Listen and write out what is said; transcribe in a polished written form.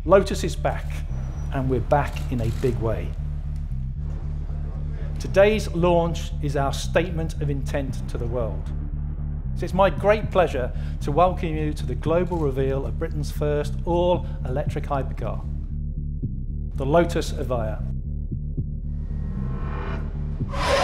Lotus is back, and we're back in a big way. Today's launch is our statement of intent to the world. So it's my great pleasure to welcome you to the global reveal of Britain's first all-electric hypercar, the Lotus Evija.